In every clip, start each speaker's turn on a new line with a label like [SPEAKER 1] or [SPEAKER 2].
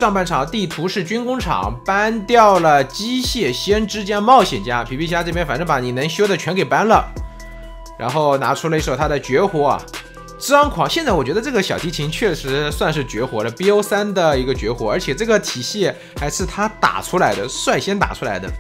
[SPEAKER 1] 上半场地图是军工厂，搬掉了机械先知加冒险家。皮皮虾这边反正把你能修的全给搬了，然后拿出了一手他的绝活啊，张狂。现在我觉得这个小提琴确实算是绝活了 ，BO3 的一个绝活，而且这个体系还是他打出来的，率先打出来的。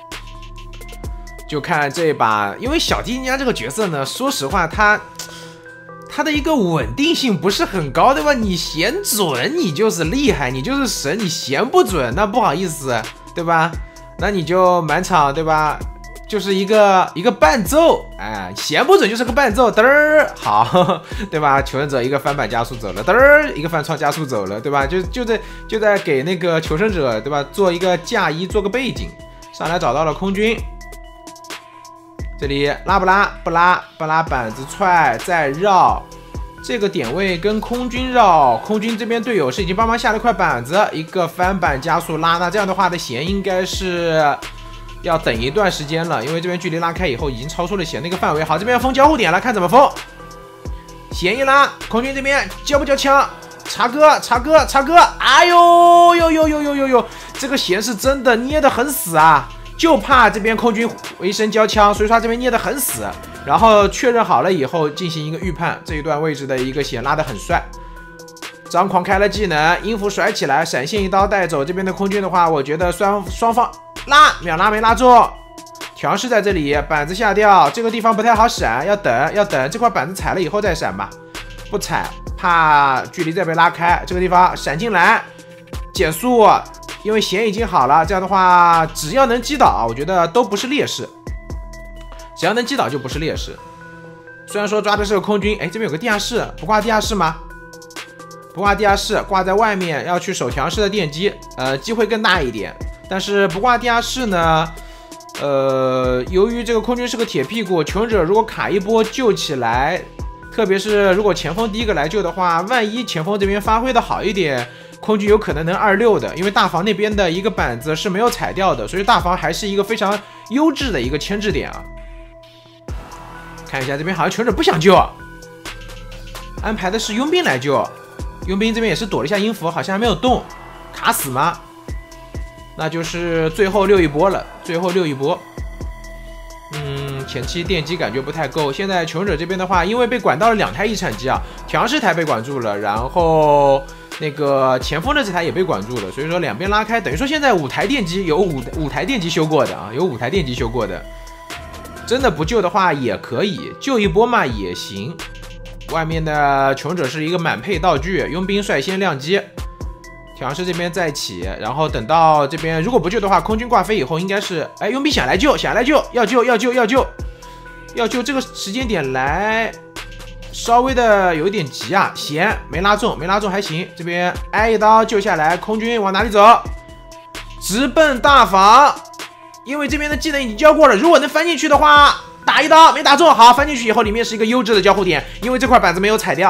[SPEAKER 1] 就看这把，因为小提琴家这个角色呢，说实话他的一个稳定性不是很高，对吧？你弦准，你就是厉害，你就是神；你弦不准，那不好意思，对吧？那你就满场，对吧？就是一个伴奏，哎，弦不准就是个伴奏，嘚儿好，对吧？求生者一个翻板加速走了，嘚儿一个翻窗加速走了，对吧？就在给那个求生者，对吧？做一个嫁衣，做个背景，上来找到了空军。这里拉不拉？不拉，不拉板子踹，再绕这个点位跟空军绕。空军这边队友是已经帮忙下了块板子，一个翻板加速拉。那这样的话的弦应该是要等一段时间了，因为这边距离拉开以后已经超出了弦那个范围。好，这边要封交互点了，看怎么封。弦一拉，空军这边交不交枪？茶哥，哎呦呦，这个弦是真的捏得很死啊！就怕这边空军回身交枪，所以说他这边捏得很死。然后确认好了以后进行一个预判，这一段位置的一个弦拉得很帅。张狂开了技能，音符甩起来，闪现一刀带走这边的空军的话，我觉得双方拉秒拉没拉中。调试在这里，板子下掉，这个地方不太好闪，要等这块板子踩了以后再闪吧，不踩怕距离再被拉开。这个地方闪进来，减速。因为弦已经好了，这样的话只要能击倒，我觉得都不是劣势。只要能击倒就不是劣势。虽然说抓的是个空军，哎，这边有个地下室，不挂地下室吗？不挂地下室，挂在外面要去守调试的电机，机会更大一点。但是不挂地下室呢，由于这个空军是个铁屁股，求生者如果卡一波救起来，特别是如果前锋第一个来救的话，万一前锋这边发挥的好一点。空军有可能能26的，因为大房那边的一个板子是没有踩掉的，所以大房还是一个非常优质的一个牵制点啊。看一下这边好像求生者不想救，安排的是佣兵来救，佣兵这边也是躲了一下音符，好像还没有动，卡死吗？那就是最后溜一波了，最后溜一波。前期电机感觉不太够，现在求生者这边的话，因为被管到了2台遗产机啊，调试台被管住了，然后那个前锋的这台也被管住了，所以说两边拉开，等于说现在5台电机有五台电机修过的啊，有5台电机修过的，真的不救的话也可以救一波嘛，也行。外面的求生者是一个满配道具，佣兵率先亮机，调试这边再起，然后等到这边如果不救的话，空军挂飞以后应该是，哎，佣兵想来救，要救这个时间点来。稍微的有一点急啊，弦没拉中还行，这边挨一刀救下来，空军往哪里走？直奔大房，因为这边的技能已经交过了，如果能翻进去的话，打一刀没打中，好，翻进去以后里面是一个优质的交互点，因为这块板子没有踩掉。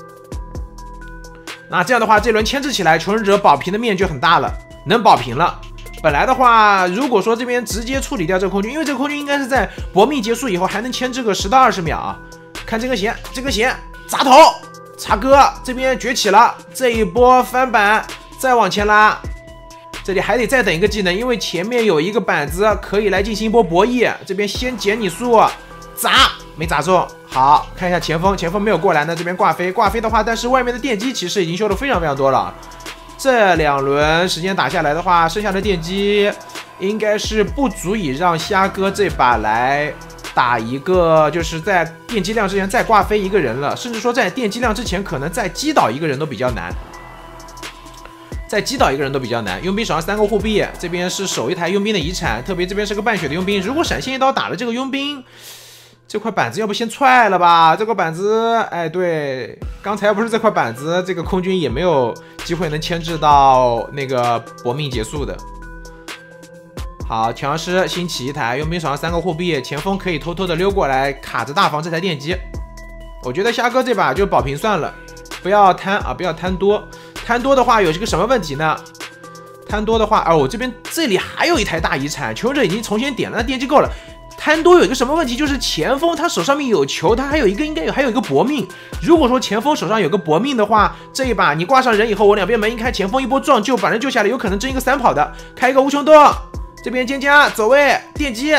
[SPEAKER 1] 那这样的话，这轮牵制起来，求生者保平的面就很大了，能保平了。本来的话，如果说这边直接处理掉这个空军，因为这个空军应该是在搏命结束以后还能牵制个10到20秒啊。看这个弦砸头，茶哥这边崛起了，这一波翻板再往前拉，这里还得再等一个技能，因为前面有一个板子可以来进行一波博弈，这边先减你速，砸没砸中。好，看一下前锋没有过来呢，这边挂飞的话，但是外面的电机其实已经修的非常多了。这2轮时间打下来的话，剩下的电机应该是不足以让虾哥这把来打一个，就是在电击量之前再挂飞一个人了，甚至说在电击量之前可能再击倒一个人都比较难。佣兵手上3个护臂，这边是守一台佣兵的遗产，特别这边是个半血的佣兵，如果闪现一刀打了这个佣兵，这块板子要不先踹了吧？这个板子，哎，对，刚才要不是这块板子，这个空军也没有机会能牵制到那个搏命结束的。好，调香师新起一台，佣兵手上3个护臂，前锋可以偷偷的溜过来卡着大房这台电机。我觉得虾哥这把就保平算了，不要贪啊，不要贪多。贪多的话有一个什么问题呢？贪多的话，我这里还有一台大遗产，求生者已经重新点了，那电机够了。 贪多有一个什么问题，就是前锋他手上面有球，他还有一个还有一个搏命。如果说前锋手上有个搏命的话，这一把你挂上人以后，我两边门一开，前锋一波撞就把人救下来，有可能争一个3跑的。开一个无穷洞，这边蒹葭走位电击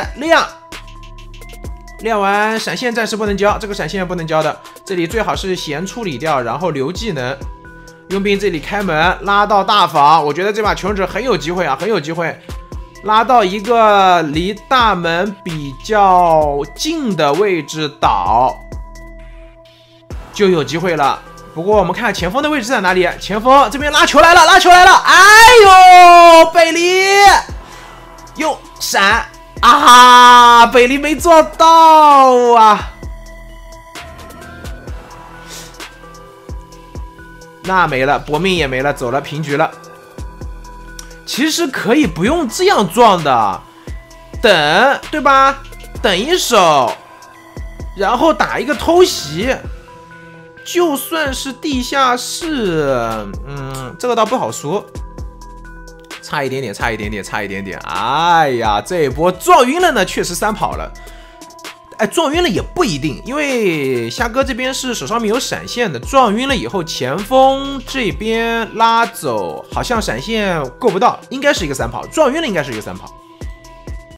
[SPEAKER 1] 亮完闪现暂时不能交，这个闪现不能交的，这里最好是先处理掉，然后留技能。佣兵这里开门拉到大房，我觉得这把穷者很有机会啊，很有机会拉到一个离大门比较近的位置倒，就有机会了。不过我们看前锋的位置在哪里？前锋这边拉球来了，哎呦，北离又闪啊，北离没做到啊。那没了，搏命也没了，走了，平局了。其实可以不用这样撞的，等，对吧？等一手，然后打一个偷袭，就算是地下室，这个倒不好说，差一点点，差一点点，差一点点。哎呀，这一波撞晕了呢，确实3跑了。哎，撞晕了也不一定，因为虾哥这边是手上面有闪现的，撞晕了以后前锋这边拉走，好像闪现够不到，应该是一个3跑，撞晕了应该是一个3跑。